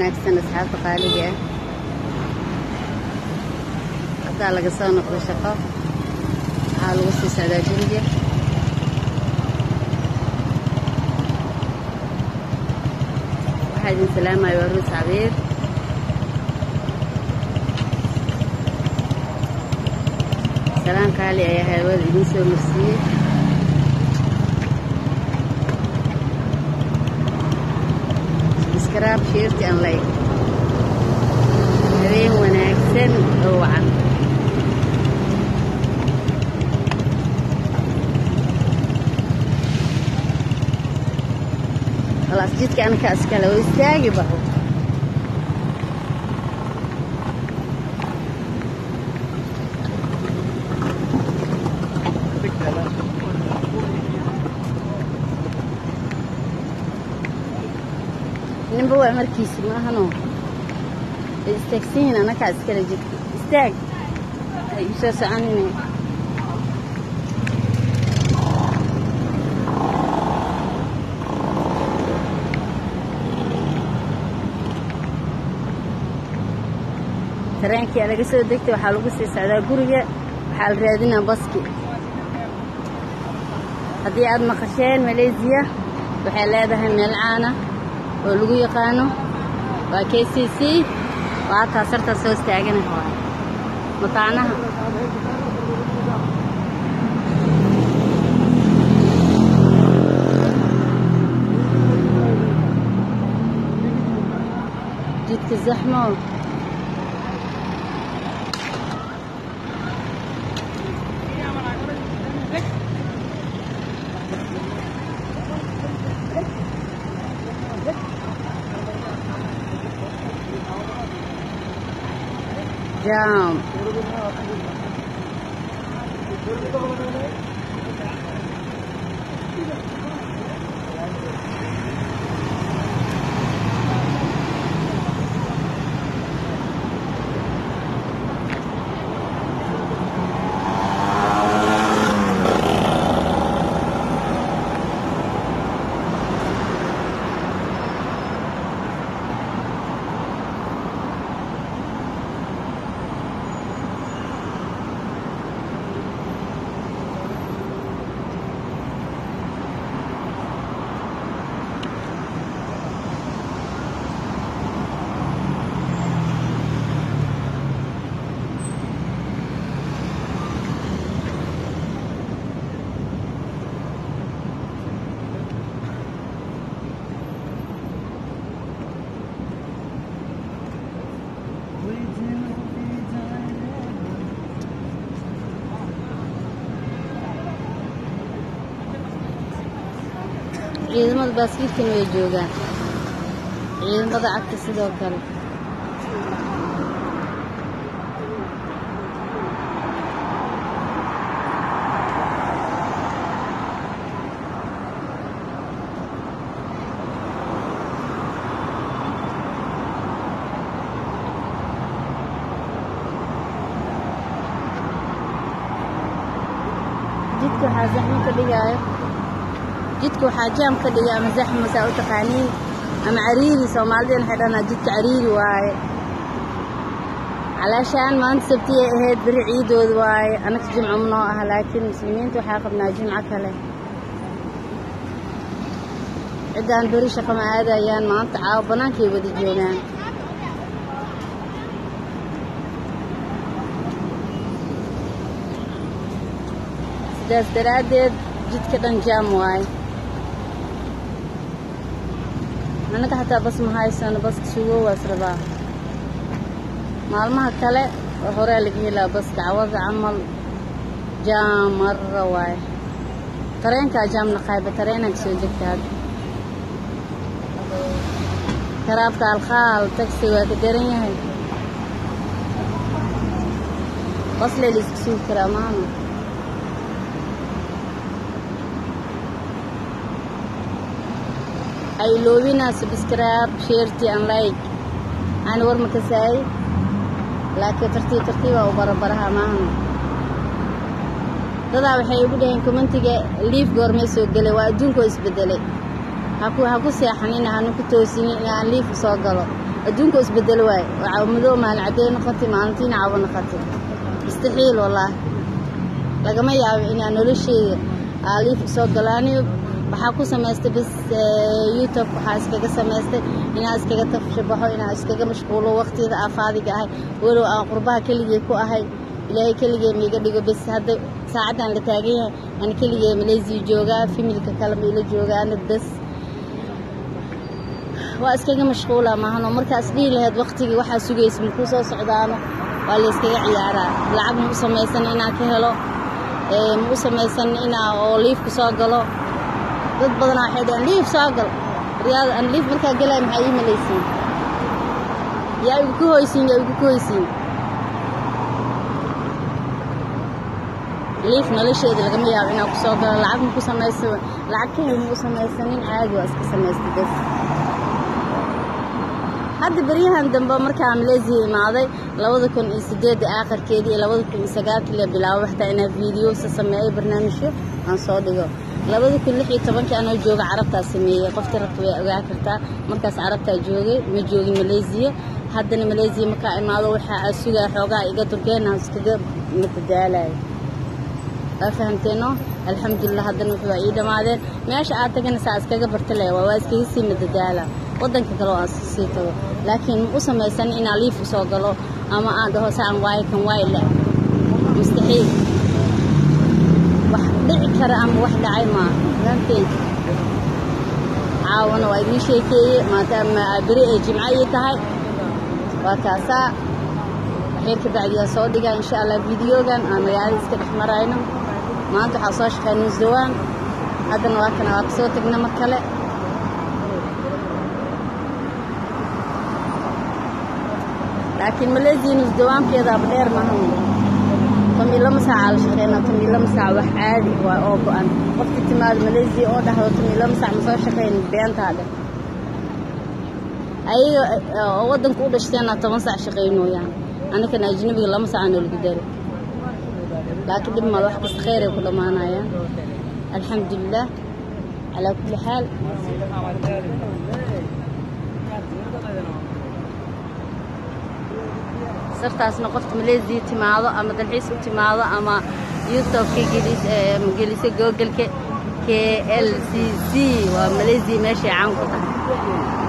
wanaagsan asxaabta qaaliga ah hadda laga soo noqdo shaqo waxaa lagu sii socdaa guriga waxaa idin salaamaya waa Ruus Cabiir salaan qaali ayaa hawada idin soo marsiiyey subscribe share and like habeen wanaagsan oo wacan خلاص جيت كأنا كأسكالة ويستاقي بحو نبوع مركيسي ما هنو استاكسين أنا كأسكالة جيت استاق يسوس عني tareenkii laga soo degtay waxa lagu sii socdaa guriga waxa la raadinaa baski hadii aad maqasheen Malaysia waxay leedahay meel caan ah oo lagu yaqaano waa KCC waa taasarta soo istaaganahay mataanaha jidka zaxmo جام ciidamada baaskiilkan way joogaan ciidamada cagta sidoo kale jidka waxaa zaxmo ka dhigaayo jidka waxaa jaam ka dhigay ama zaxmo saa u taqaaniin ama cariiri Soomaaliyeed xidhana jidka cariiri waaye علشان ما نسبتي هاد برعيد واي أنا كجمعة منها لكن مسلمين تحاقبنا جمعة كله عدان بريشة كما هذا أيام ما نتعاوب بنانكي ودي جونان سداس درادد جد كدن جام واي أنا حتى بس مهاي سنة بس كشوه واسربا مالمها كله هوري لقيه لا بس كعوض عمل جام مرة واي ترين كجام نقايبة ترين أكسو جكتاد كرافت الخال تكسي وكدرين هاي وصل لي سكسو كرامانو أي لوبينا سبسكرايب شيرتي أن لايك أنا ورمك ساي لكن ترتيب وبربرها معهم dadaa waxay ugu dhaheen commentiga liif goormay soo galay waa adduunku isbedelay ha ku seexanina hanu ku toosin aan liif soo galo adduunku isbedel waay waxa madow maal cadeen qati maalintiin caawin qati istixiil wallahi lagama yaabo in aan nolosheeda aliif soo galaaniyo waxa ku sameystay bis YouTube waxa iskaga sameystay inaan iskaga tafshabaxo inaan iskaga mashquulo waqtiga afaadiga ah walow aan qurbaha kaliya ku ahay ilaahay kaliya miiga dhigo bis hadda saacadan la taagan yahay aan kaliya Malaysia jooga familka kale ma ila joogaan bas waa iskaga mashquula maahan markaas dhii lahayd waqtiga waxa sugaysan ku soo socdaano waa la iskaga ciyaaraa lacag ma sameeysan inaan ka helo ma sameeysan inaan oo liif ku soo galo dad badan waxay dhaheen liif soo gal riyaad aan liif marka galay maxay iimaylaysiin yaa ugu ku hoysiin liif nolosheeda lagama yaabo inaan ku soo galo lacag ma ku sameeysan lacag ka ma sameeysanin caadi waa iska sameystay bas hadda bariyahan dambe markaa Malaysia imaaday 2008 aakhirkeedii 2009 la bilaabo waxta inaa video sameeyay barnaamijyo aan soo dhigo 2016 anoo jooga carabta sameeyay qofta rabto way ogaa kartaa markaas carabta joogay ma joogin Malaysia haddana Malaysia markaa imaado waxa asuga xoogaa iga turkeena iskaga matadaalay afahanteeno alxamdulillah haddana wuxuu ii dhamaadeen meesha aad tagana saa iskaga bartay waa iskaga sii matadaala wadanka kale oo sii tago laakiin u sameeysan in aliif soo galo ama aan dhaho saan waay kan waay la mustaxiil wax dhici kara ama wax dhacay ma ranteen caawana waa idin sheekeeyay maadaama bari ay jimcaye tahay waa kaasa xeerka bacdiya soo dhiga insha Allah videogan aan magaalada iska dhex marayno maanta waxa soo shaqeynay Zawaan haddana waa kana waa soo tagna mar kale لكن ماليزيا نزدوان كذا بدير ما هم تمي لما ساعة شقينا تمي لما ساعة وحادي وأوبو أنا وقت تمال ماليزيا أو ده تمي لما ساعة مسوي شقين بيان هذا أي ودن كود اشتينا تمن ساعة شقينه يعني أنا كان أجنبي لما ساعة نلقدر لكن لما الواحد خير وكل ما أنا يعني الحمد لله على كل حال صرتاسنا قفت ماليزيا تماضو أما دلحيس تماضو أما يوتيوب كي جوجل KLCC وماليزيا ماشي عام قطع